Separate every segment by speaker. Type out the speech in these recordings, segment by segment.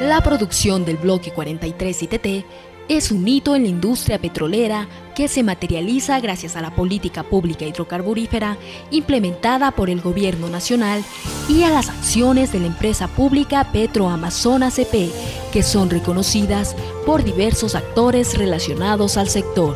Speaker 1: La producción del bloque 43 ITT es un hito en la industria petrolera que se materializa gracias a la política pública hidrocarburífera implementada por el Gobierno Nacional y a las acciones de la empresa pública Petroamazonas EP, que son reconocidas por diversos actores relacionados al sector.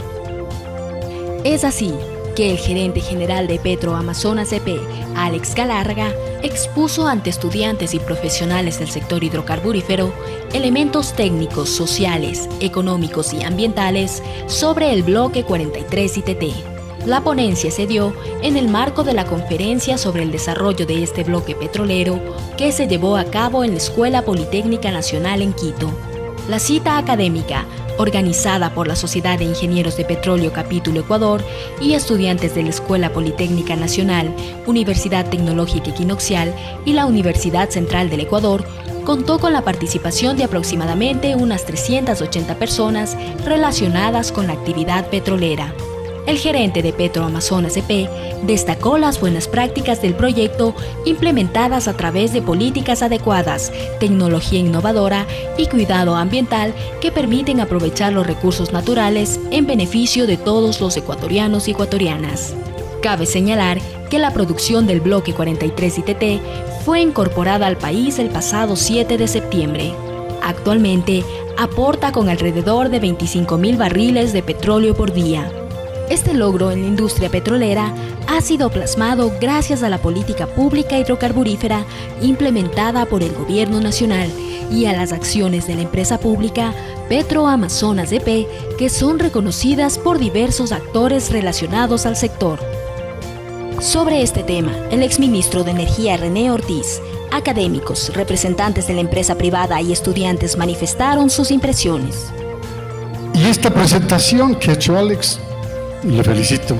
Speaker 1: Es así que el gerente general de Petroamazonas EP, Alex Galarga, expuso ante estudiantes y profesionales del sector hidrocarburífero elementos técnicos, sociales, económicos y ambientales sobre el bloque 43 ITT. La ponencia se dio en el marco de la conferencia sobre el desarrollo de este bloque petrolero que se llevó a cabo en la Escuela Politécnica Nacional en Quito. La cita académica, organizada por la Sociedad de Ingenieros de Petróleo Capítulo Ecuador y estudiantes de la Escuela Politécnica Nacional, Universidad Tecnológica Equinoccial y la Universidad Central del Ecuador, contó con la participación de aproximadamente unas 380 personas relacionadas con la actividad petrolera. El gerente de Petroamazonas EP destacó las buenas prácticas del proyecto implementadas a través de políticas adecuadas, tecnología innovadora y cuidado ambiental que permiten aprovechar los recursos naturales en beneficio de todos los ecuatorianos y ecuatorianas. Cabe señalar que la producción del bloque 43 ITT fue incorporada al país el pasado 7 de septiembre. Actualmente aporta con alrededor de 25.000 barriles de petróleo por día. Este logro en la industria petrolera ha sido plasmado gracias a la política pública hidrocarburífera implementada por el Gobierno Nacional y a las acciones de la empresa pública Petroamazonas EP, que son reconocidas por diversos actores relacionados al sector. Sobre este tema, el exministro de Energía René Ortiz, académicos, representantes de la empresa privada y estudiantes manifestaron sus impresiones.
Speaker 2: Y esta presentación que ha hecho Alex, le felicito.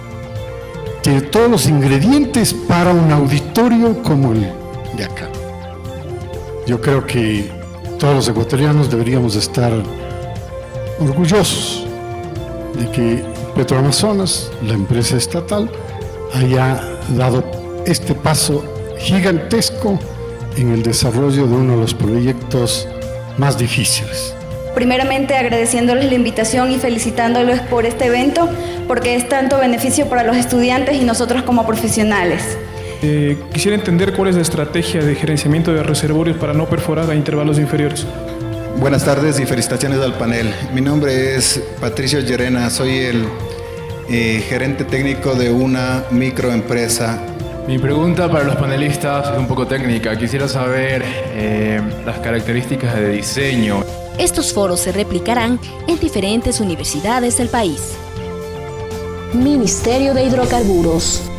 Speaker 2: Tiene todos los ingredientes para un auditorio como el de acá. Yo creo que todos los ecuatorianos deberíamos estar orgullosos de que Petroamazonas, la empresa estatal, haya dado este paso gigantesco en el desarrollo de uno de los proyectos más difíciles.
Speaker 3: Primeramente agradeciéndoles la invitación y felicitándoles por este evento, porque es tanto beneficio para los estudiantes y nosotros como profesionales.
Speaker 4: Quisiera entender cuál es la estrategia de gerenciamiento de reservorios para no perforar a intervalos inferiores.
Speaker 5: Buenas tardes y felicitaciones al panel. Mi nombre es Patricio Llerena, soy el gerente técnico de una microempresa.
Speaker 6: Mi pregunta para los panelistas es un poco técnica. Quisiera saber las características de diseño.
Speaker 1: Estos foros se replicarán en diferentes universidades del país. Ministerio de Hidrocarburos.